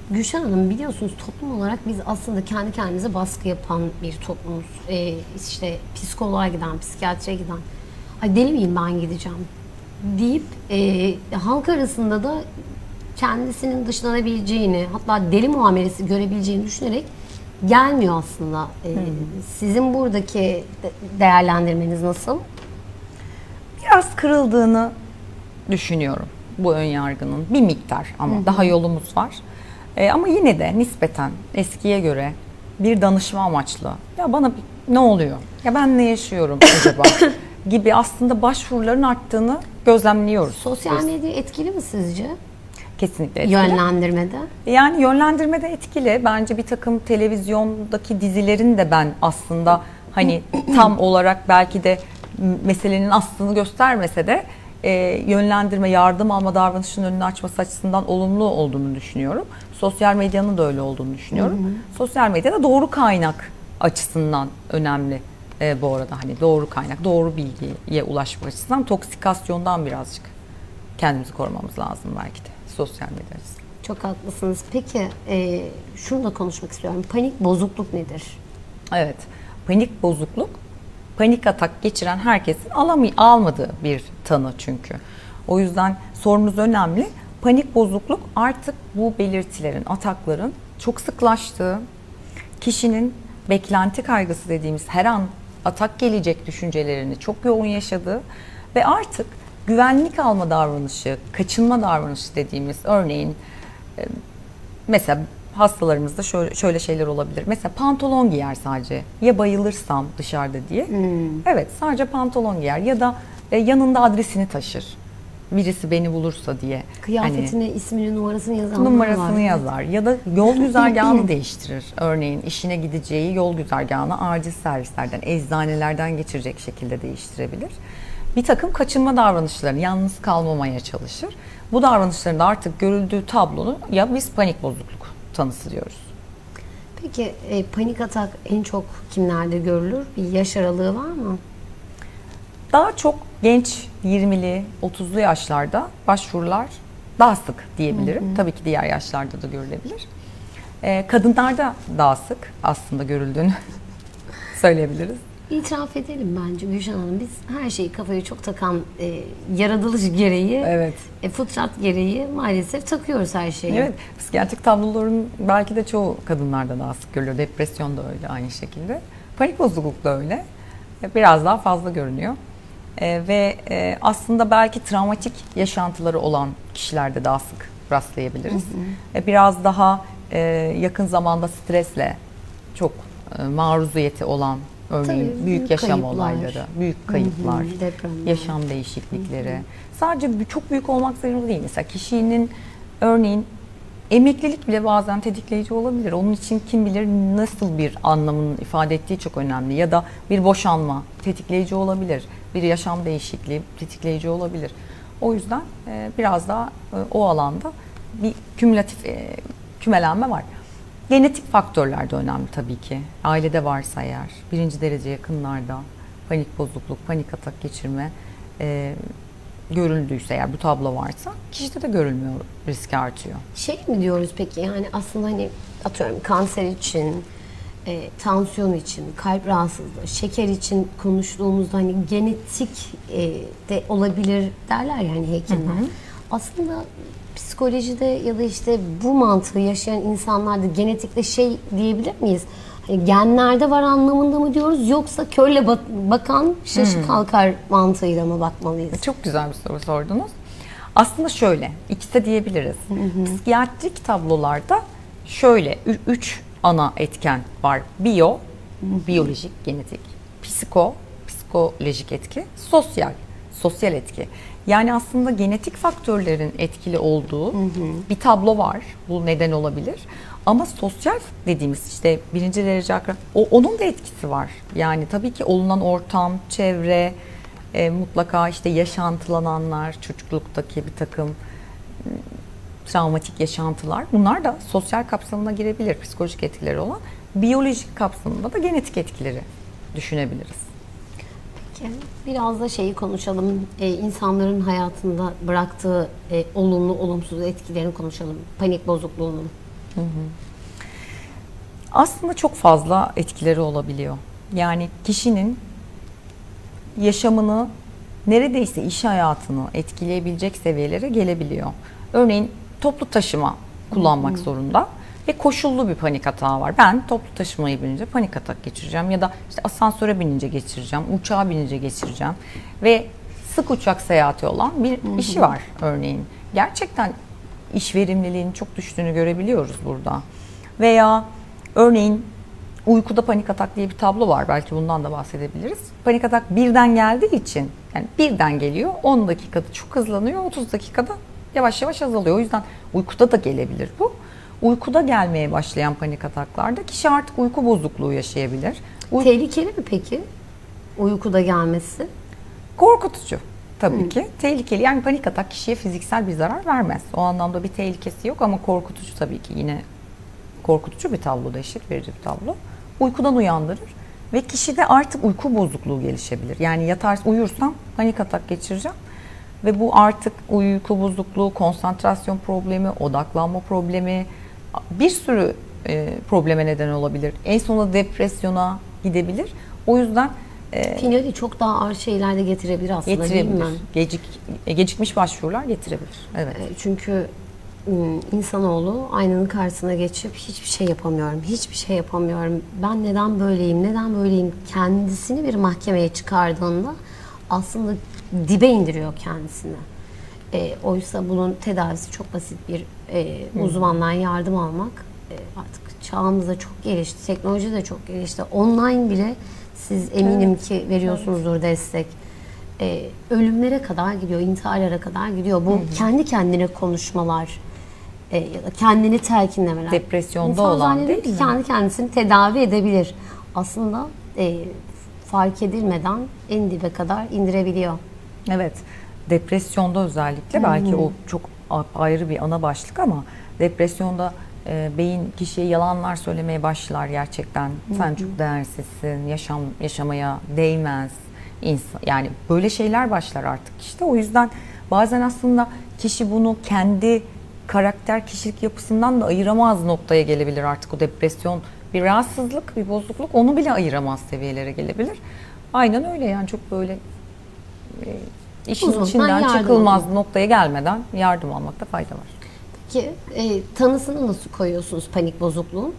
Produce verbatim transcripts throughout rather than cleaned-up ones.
Gülşen Hanım, biliyorsunuz toplum olarak biz aslında kendi kendimize baskı yapan bir toplumuz. Ee, işte psikoloğa giden, psikiyatriye giden, ay deli miyim ben gideceğim deyip e, halk arasında da kendisinin dışlanabileceğini, hatta deli muamelesi görebileceğini düşünerek gelmiyor aslında. Ee, hmm. Sizin buradaki değerlendirmeniz nasıl? Biraz kırıldığını düşünüyorum bu önyargının, bir miktar ama hı hı. daha yolumuz var. Ee, ama yine de nispeten eskiye göre bir danışma amaçlı, ya bana ne oluyor, ya ben ne yaşıyorum acaba gibi aslında başvuruların arttığını gözlemliyoruz. Sosyal medya etkili mi sizce? Kesinlikle etkili. Yönlendirmede? Yani yönlendirmede etkili. Bence bir takım televizyondaki dizilerin de ben aslında hani tam olarak belki de meselenin aslını göstermese de e, yönlendirme, yardım alma davranışının önünü açması açısından olumlu olduğunu düşünüyorum. Sosyal medyanın da öyle olduğunu düşünüyorum. Hı hı. Sosyal medyada doğru kaynak açısından önemli e, bu arada. Hani doğru kaynak, doğru bilgiye ulaşmak açısından toksikasyondan birazcık kendimizi korumamız lazım belki de sosyal medya açısından. Çok haklısınız. Peki e, şunu da konuşmak istiyorum. Panik bozukluk nedir? Evet, panik bozukluk, panik atak geçiren herkesin alamay- almadığı bir tanı çünkü. O yüzden sorunuz önemli. Panik bozukluk artık bu belirtilerin, atakların çok sıklaştığı, kişinin beklenti kaygısı dediğimiz her an atak gelecek düşüncelerini çok yoğun yaşadığı ve artık güvenlik alma davranışı, kaçınma davranışı dediğimiz, örneğin mesela hastalarımızda şöyle, şöyle şeyler olabilir. Mesela pantolon giyer sadece. Ya bayılırsam dışarıda diye. Hmm. Evet, sadece pantolon giyer ya da yanında adresini taşır. Birisi beni bulursa diye. Kıyafetine hani, ismini, numarasını yazar. Numarasını var. yazar ya da yol güzergahını değiştirir. Örneğin işine gideceği yol güzergahını acil servislerden, eczanelerden geçirecek şekilde değiştirebilir. Bir takım kaçınma davranışlarını, yalnız kalmamaya çalışır. Bu davranışların da artık görüldüğü tablonu ya biz panik bozukluk tanısı diyoruz. Peki e, panik atak en çok kimlerde görülür? Bir yaş aralığı var mı? Daha çok genç yirmili, otuzlu yaşlarda başvurular daha sık diyebilirim. Hı hı. Tabii ki diğer yaşlarda da görülebilir. E, kadınlarda daha sık aslında görüldüğünü söyleyebiliriz. İtiraf edelim bence Gülşen Hanım, biz her şeyi kafaya çok takan e, yaratılış gereği, evet. e, fıtrat gereği maalesef takıyoruz her şeyi. Evet, psikiyatrik tabloların belki de çoğu kadınlarda daha sık görülüyor. Depresyon da öyle aynı şekilde. Panik bozukluk da öyle. Biraz daha fazla görünüyor. E, ve e, aslında belki travmatik yaşantıları olan kişilerde daha sık rastlayabiliriz. Hı hı. E, biraz daha e, yakın zamanda stresle çok e, maruziyeti olan, örneğin Tabii, büyük, büyük yaşam kayıplar. olayları, büyük kayıplar, hı hı, yaşam değişiklikleri. Hı hı. Sadece çok büyük olmak zorunda değil. Mesela kişinin örneğin emeklilik bile bazen tetikleyici olabilir. Onun için kim bilir nasıl bir anlamını ifade ettiği çok önemli. Ya da bir boşanma tetikleyici olabilir. Bir yaşam değişikliği tetikleyici olabilir. O yüzden e, biraz daha e, o alanda bir kümülatif e, kümelenme var. Genetik faktörler de önemli tabii ki. Ailede varsa eğer, birinci derece yakınlarda panik bozukluk, panik atak geçirme e, görüldüyse eğer, bu tablo varsa kişide de görülmüyor, riski artıyor. Şey mi diyoruz peki, yani aslında hani atıyorum kanser için, e, tansiyon için, kalp rahatsızlığı, şeker için konuştuğumuzda hani genetik e, de olabilir derler yani hekimler. Hı hı. Aslında psikolojide ya da işte bu mantığı yaşayan insanlarda genetikle şey diyebilir miyiz? Hani genlerde var anlamında mı diyoruz, yoksa körle bakan şaşı hmm. kalkar mantığıyla mı bakmalıyız? Çok güzel bir soru sordunuz. Aslında şöyle, ikisi de diyebiliriz. Hı hı. Psikiyatrik tablolarda şöyle üç ana etken var. Biyo, hı hı. biyolojik, genetik, psiko, psikolojik etki, sosyal, sosyal etki. Yani aslında genetik faktörlerin etkili olduğu hı hı. bir tablo var. Bu neden olabilir. Ama sosyal dediğimiz işte birinci derece akran, o, onun da etkisi var. Yani tabii ki olunan ortam, çevre, e, mutlaka işte yaşantılananlar, çocukluktaki bir takım e, travmatik yaşantılar. Bunlar da sosyal kapsamına girebilir, psikolojik etkileri olan. Biyolojik kapsamında da genetik etkileri düşünebiliriz. Biraz da şeyi konuşalım, ee, insanların hayatında bıraktığı e, olumlu, olumsuz etkilerini konuşalım, panik bozukluğunun. Aslında çok fazla etkileri olabiliyor. Yani kişinin yaşamını, neredeyse iş hayatını etkileyebilecek seviyelere gelebiliyor. Örneğin toplu taşıma kullanmak zorunda ve koşullu bir panik atağı var. Ben toplu taşımayı binince panik atak geçireceğim ya da işte asansöre binince geçireceğim, uçağa binince geçireceğim ve sık uçak seyahati olan bir işi var örneğin. Gerçekten iş verimliliğinin çok düştüğünü görebiliyoruz burada. Veya örneğin uykuda panik atak diye bir tablo var. Belki bundan da bahsedebiliriz. Panik atak birden geldiği için, yani birden geliyor, on dakikada çok hızlanıyor, otuz dakikada yavaş yavaş azalıyor. O yüzden uykuda da gelebilir bu. Uykuda gelmeye başlayan panik ataklarda kişi artık uyku bozukluğu yaşayabilir. Uy- Tehlikeli mi peki uykuda gelmesi? Korkutucu tabii Hı. ki. Tehlikeli. Yani panik atak kişiye fiziksel bir zarar vermez. O anlamda bir tehlikesi yok ama korkutucu tabii ki. Yine korkutucu bir tablo, dehşet verici bir tablo. Uykudan uyandırır ve kişide artık uyku bozukluğu gelişebilir. Yani yatar uyursam panik atak geçireceğim ve bu artık uyku bozukluğu, konsantrasyon problemi, odaklanma problemi, bir sürü e, probleme neden olabilir. En sonunda depresyona gidebilir. O yüzden e, finali çok daha ağır şeyler de getirebilir aslında, getirebilir. değil mi? Gecik, gecikmiş başvurular getirebilir. Evet. Çünkü insanoğlu aynanın karşısına geçip hiçbir şey yapamıyorum, hiçbir şey yapamıyorum, ben neden böyleyim, neden böyleyim kendisini bir mahkemeye çıkardığında aslında dibe indiriyor kendisini. E, oysa bunun tedavisi çok basit, bir e, uzmandan yardım almak. E, artık çağımızda çok gelişti, teknoloji de çok gelişti. Online bile siz eminim evet. ki veriyorsunuzdur evet. destek. E, ölümlere kadar gidiyor, intiharlara kadar gidiyor. Bu hı hı. kendi kendine konuşmalar e, ya da kendini telkinlemeler. Depresyonda İnsan olan değil mi? Kendi kendisini tedavi edebilir. Aslında e, fark edilmeden en dibe kadar indirebiliyor. Evet. Depresyonda özellikle hı hı. belki o çok ayrı bir ana başlık ama depresyonda e, beyin kişiye yalanlar söylemeye başlar gerçekten. Hı hı. Sen çok değersizsin, yaşam yaşamaya değmez. İnsan, yani böyle şeyler başlar artık işte. O yüzden bazen aslında kişi bunu kendi karakter, kişilik yapısından da ayıramaz noktaya gelebilir artık. O depresyon bir rahatsızlık, bir bozukluk, onu bile ayıramaz seviyelere gelebilir. Aynen öyle yani, çok böyle e, işin Uzun, içinden çıkılmaz aldım. noktaya gelmeden yardım almakta fayda var. Peki e, tanısını nasıl koyuyorsunuz panik bozukluğun?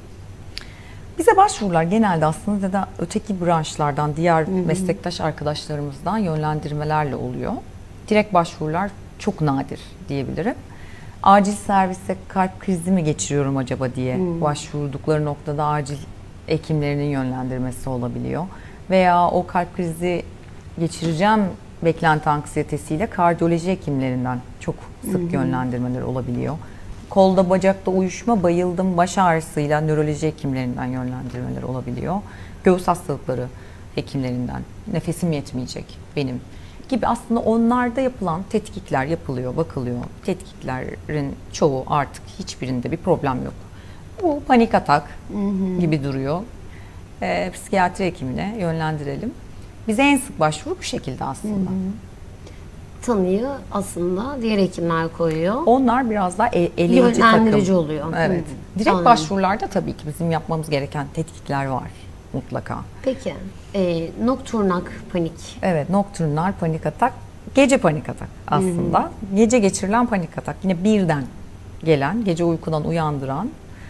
Bize başvurular genelde aslında da öteki branşlardan, diğer hı hı. meslektaş arkadaşlarımızdan yönlendirmelerle oluyor. Direkt başvurular çok nadir diyebilirim. Acil servise kalp krizi mi geçiriyorum acaba diye hı. başvurdukları noktada acil hekimlerinin yönlendirmesi olabiliyor. Veya o kalp krizi geçireceğim beklenti anksiyetesiyle kardiyoloji hekimlerinden çok sık hı hı. yönlendirmeler olabiliyor. Kolda bacakta uyuşma, bayıldım, baş ağrısıyla nöroloji hekimlerinden yönlendirmeler olabiliyor. Göğüs hastalıkları hekimlerinden, nefesim yetmeyecek benim gibi aslında onlarda yapılan tetkikler yapılıyor, bakılıyor. Tetkiklerin çoğu artık hiçbirinde bir problem yok. Bu panik atak hı hı. gibi duruyor. Ee, psikiyatri hekimine yönlendirelim. Bize en sık başvuru bu şekilde aslında. Hı hı. Tanıyı aslında diğer hekimler koyuyor. Onlar biraz daha el, eleyici takım. oluyor. Evet. Hı. Direkt Anladım. başvurularda tabii ki bizim yapmamız gereken tetkikler var mutlaka. Peki, e, nokturnak panik. Evet, nokturnal panik atak, gece panik atak aslında. Hı hı. Gece geçirilen panik atak. Yine birden gelen, gece uykudan uyandıran.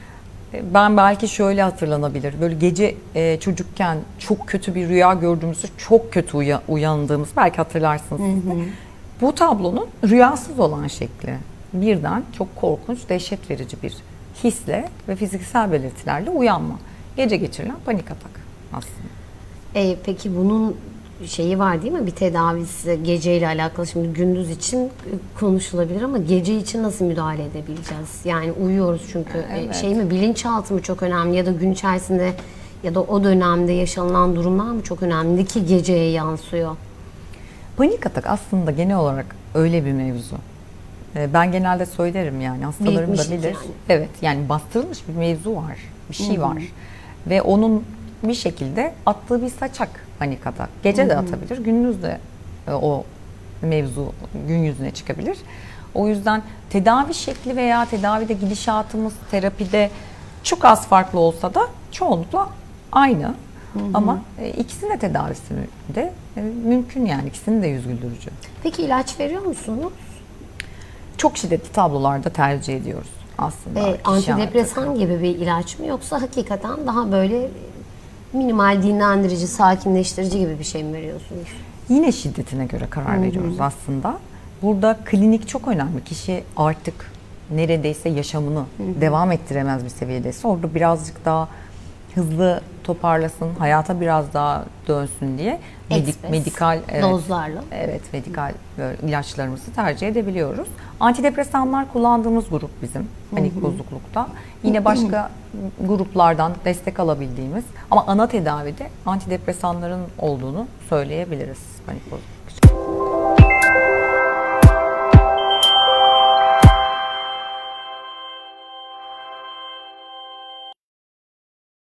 Ben belki şöyle hatırlanabilir. Böyle gece e, çocukken çok kötü bir rüya gördüğümüzde çok kötü uya, uyandığımız belki hatırlarsınız siz de. Hı hı. Bu tablonun rüyasız olan şekli. Birden çok korkunç, dehşet verici bir hisle ve fiziksel belirtilerle uyanma. Gece geçirilen panik atak aslında. E, peki bunun şeyi var değil mi? Bir tedavisi geceyle alakalı. Şimdi gündüz için konuşulabilir ama gece için nasıl müdahale edebileceğiz? Yani uyuyoruz çünkü. Evet. Şey mi, bilinçaltı mı çok önemli ya da gün içerisinde ya da o dönemde yaşanılan durumlar mı çok önemli ki geceye yansıyor? Panik atak aslında genel olarak öyle bir mevzu. Ben genelde söylerim yani, hastalarım da bilir. Yani. Evet, yani bastırılmış bir mevzu var, bir şey Hı-hı. var. Ve onun bir şekilde attığı bir saçak panik atak. Gece Hı-hı. de atabilir, gündüz de o mevzu gün yüzüne çıkabilir. O yüzden tedavi şekli veya tedavide gidişatımız terapide çok az farklı olsa da çoğunlukla aynı. Hı hı. Ama e, ikisinin de tedavisi de e, mümkün yani. İkisinin de yüz güldürücü. Peki ilaç veriyor musunuz? Çok şiddetli tablolarda tercih ediyoruz aslında. E, antidepresan gibi bir ilaç mı yoksa hakikaten daha böyle minimal dinlendirici, sakinleştirici gibi bir şey mi veriyorsunuz? Yine şiddetine göre karar Hı-hı. veriyoruz aslında. Burada klinik çok önemli. Kişi artık neredeyse yaşamını Hı-hı. devam ettiremez bir seviyedeyse orada birazcık daha hızlı toparlasın, hayata biraz daha dönsün diye medik, medikal evet, dozlarla. Evet, medikal böyle ilaçlarımızı tercih edebiliyoruz. Antidepresanlar kullandığımız grup bizim panik Hı-hı. bozuklukta. Yine başka Hı-hı. gruplardan destek alabildiğimiz ama ana tedavide antidepresanların olduğunu söyleyebiliriz panik bozuklukta.